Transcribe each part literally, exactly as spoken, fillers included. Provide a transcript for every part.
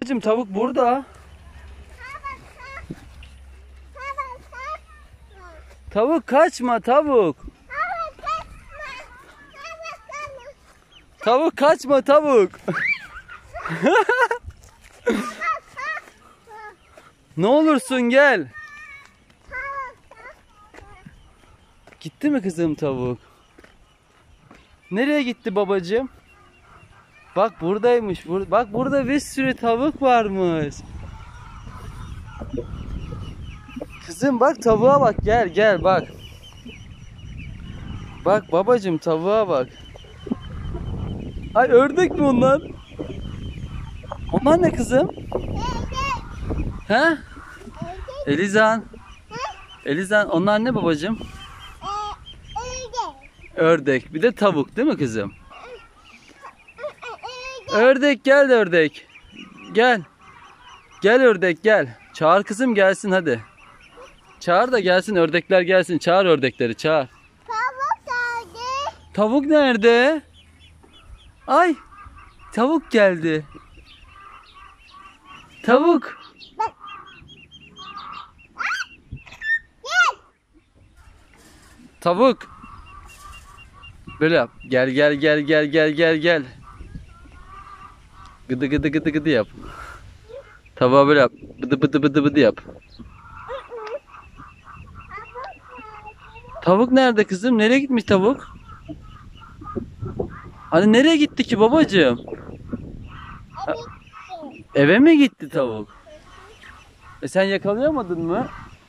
Babacım tavuk burada. Tavuk kaçma tavuk. Tavuk kaçma tavuk. Ne olursun gel. Gitti mi kızım tavuk? Nereye gitti babacığım? Bak buradaymış. Bur Bak burada bir sürü tavuk varmış. Kızım bak tavuğa bak, gel gel bak. Bak babacığım tavuğa bak. Ay ördek mi onlar? Onlar ne kızım? He? Elizan. Elizan onlar ne babacığım? Ördek. Bir de tavuk değil mi kızım? Ördek gel ördek. Gel. Gel ördek gel. Çağır kızım gelsin hadi. Çağır da gelsin, ördekler gelsin. Çağır ördekleri çağır. Tavuk geldi. Tavuk nerede? Ay. Tavuk geldi. Tavuk. Bak. Gel. Tavuk. Böyle yap. Gel gel gel gel gel gel gel. Gıdı gıdı gıdı gıdı yap. Tavuğa böyle yap. Bıdı bıdı bıdı bıdı yap. Tavuk nerede kızım? Nereye gitmiş tavuk? Hani nereye gitti ki babacığım? Ha, eve mi gitti tavuk? E sen yakalayamadın mı?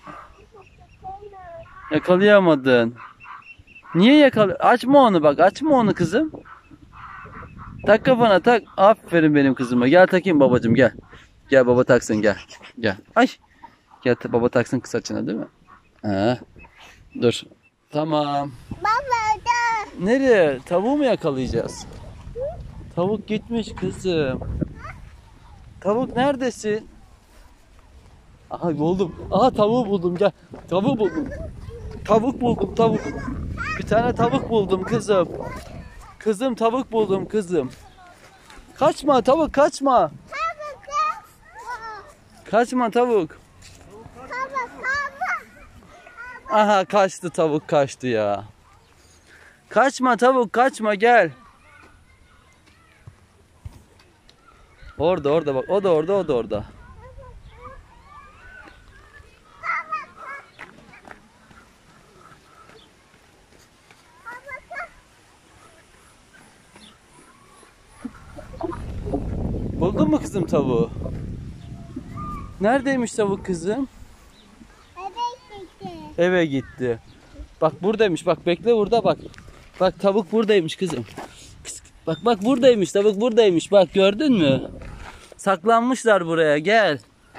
Yakalayamadın. Niye yakala? Açma onu bak. Açma onu kızım. Tak kafana tak. Aferin benim kızıma. Gel takayım babacığım gel. Gel baba taksın gel. Gel. Ay. Gel baba taksın kız saçına değil mi? Ha. Dur. Tamam. Baba da. Nereye? Tavuğu mu yakalayacağız? Tavuk gitmiş kızım. Tavuk neredesin? Aha buldum. Aha tavuğu buldum gel. Tavuğu buldum. Tavuk buldum tavuk. Bir tane tavuk buldum kızım. Kızım tavuk buldum kızım. Kaçma tavuk kaçma. Tavuk. Kaçma tavuk. Tavuk. Tavuk. Aha kaçtı tavuk kaçtı ya. Kaçma tavuk kaçma gel. Orada orada bak, o da orada o da orada. Buldun mu kızım tavuğu? Neredeymiş tavuk kızım? Evet gitti. Eve gitti. Bak buradaymış, bak bekle burada bak. Bak tavuk buradaymış kızım. Bak bak buradaymış, tavuk buradaymış, bak gördün mü? Saklanmışlar buraya, gel.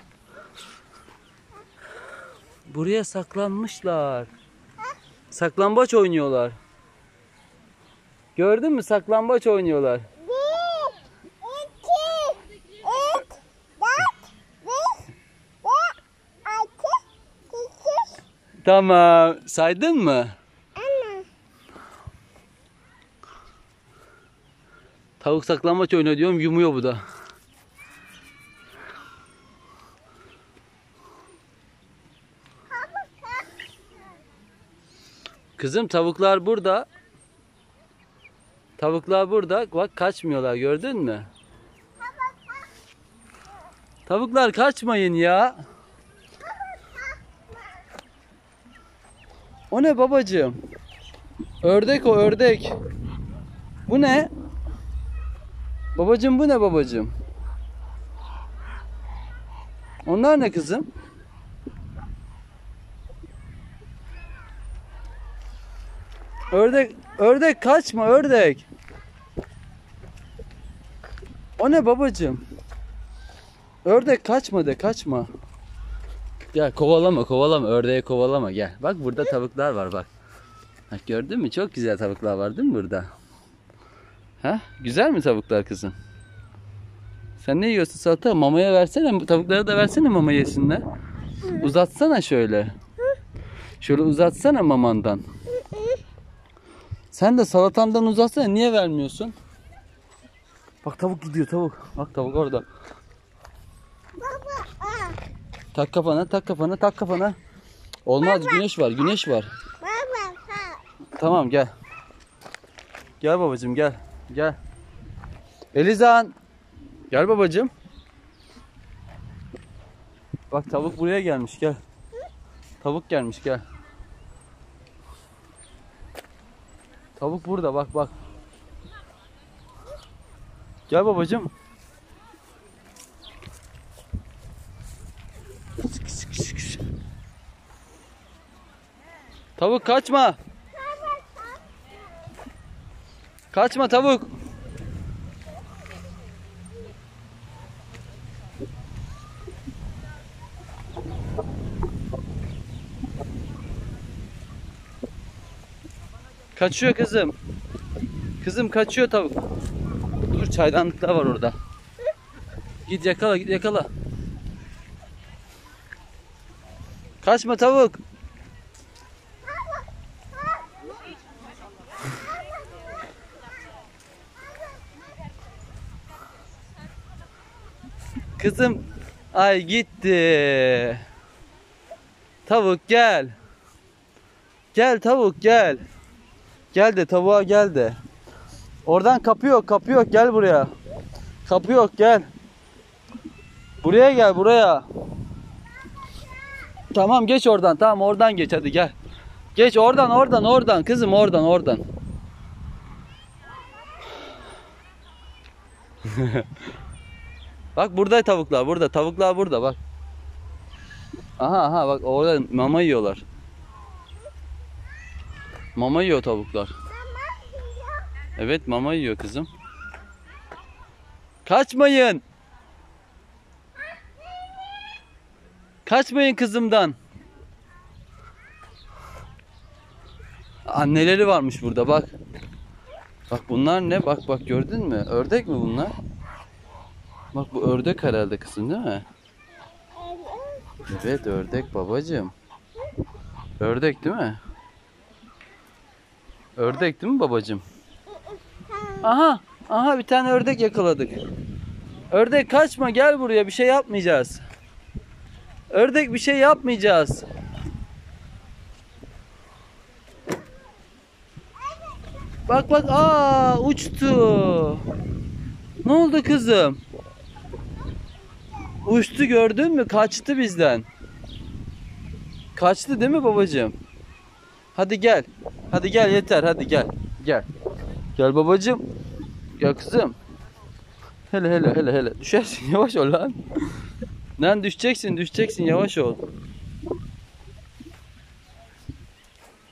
Buraya saklanmışlar. Saklambaç oynuyorlar. Gördün mü? Saklambaç oynuyorlar. Bir, iki, üç, dört, beş, altı, sekiz. Tamam. Saydın mı? Anne. Tavuk saklambaç oynuyor diyorum, yumuyor bu da. Kızım tavuklar burada. Tavuklar burada. Bak kaçmıyorlar, gördün mü? Tavuklar kaçmayın ya. O ne babacığım? Ördek o ördek. Bu ne? Babacığım bu ne babacığım? Onlar ne kızım? Ördek, ördek kaçma ördek. O ne babacığım? Ördek kaçma de kaçma. Gel kovalama kovalama ördeği kovalama gel. Bak burada tavuklar var bak. Bak gördün mü? Çok güzel tavuklar var değil mi burada? Ha? Güzel mi tavuklar kızım? Sen ne yiyorsun salata? Mamaya versene. Tavuklara da versene mama yesinler. Uzatsana şöyle. Şöyle uzatsana mamandan. Sen de salatandan uzatsana. Niye vermiyorsun? Bak tavuk gidiyor tavuk. Bak tavuk orada. Tak kafana, tak kafana, tak kafana. Olmaz, güneş var, güneş var. Baba. Ha. Tamam gel. Gel babacığım gel. Gel. Elizan. Gel babacığım. Bak tavuk buraya gelmiş gel. Tavuk gelmiş gel. Tavuk burada bak bak. Gel babacığım. Tavuk kaçma. Kaçma tavuk. Kaçıyor kızım. Kızım kaçıyor tavuk. Dur çaydanlıklar var orada. Git yakala git yakala. Kaçma tavuk. Kızım ay gitti. Tavuk gel. Gel tavuk gel. Gel de tavuğa gel de. Oradan kapı yok kapı yok gel buraya. Kapı yok gel. Buraya gel buraya. Tamam geç oradan tamam oradan geç hadi gel. Geç oradan oradan oradan kızım oradan oradan. Bak burada tavuklar burada tavuklar burada bak. Aha aha bak orada mama yiyorlar. Mama yiyor tavuklar. Evet mama yiyor kızım. Kaçmayın. Kaçmayın kızımdan. Anneleri varmış burada bak. Bak bunlar ne? Bak bak gördün mü? Ördek mi bunlar? Bak bu ördek herhalde kızım değil mi? Evet ördek babacığım. Ördek değil mi? Ördek değil mi babacığım? Aha, aha bir tane ördek yakaladık. Ördek kaçma gel buraya bir şey yapmayacağız. Ördek bir şey yapmayacağız. Bak bak aa uçtu. Ne oldu kızım? Uçtu gördün mü? Kaçtı bizden. Kaçtı değil mi babacığım? Hadi gel. Hadi gel yeter hadi gel. Gel. Gel babacığım. Gel kızım. Hele hele hele hele. Düşersin yavaş ol lan. Lan düşeceksin düşeceksin yavaş ol.